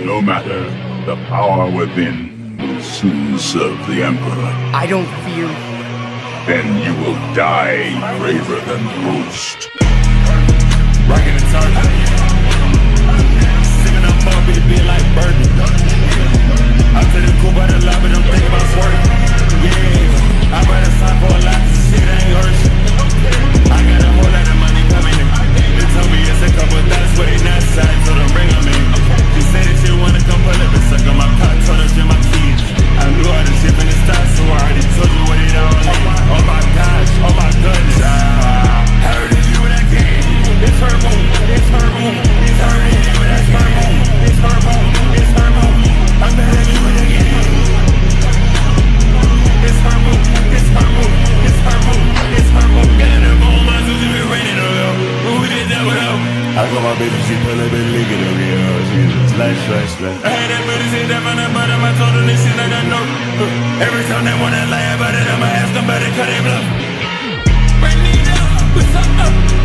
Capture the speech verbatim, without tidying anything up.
No matter, the power within will soon serve the Emperor. I don't fear. Then you will die braver than most. Rockin' the target. Sippin' up more, be like bourbon. I tell the cool by the lot, but I'm thinking about swerving. Yeah, I better sign for a lot, this shit ain't hurt. I got a whole lot of money coming in. They told me it's a couple thousand, but they not signed, so don't bring them in. She said that she wanna come pull up and suck on my cock, told her she my kids. I knew how to ship in the stock, so I already told you what it all is. Oh my gosh, oh my goodness. Ah, heard it, you when I came. It's her moon, it's her moon, it's her moon, that's her moon, it's her moon, it's her moon. I'm better than you again. It's her moon, it's her moon, it's her moon, it's her moon. Get in the moon, my Susie been raining on you. Who did that without? I got my baby, she pull up and lick it over here. Jesus, slash, slash, slash. I had that booty sit down from the bottom, I told her this shit like I know. Every time they wanna lie about it, I'ma ask them about it, cut it bluff. Bring me down, what's up?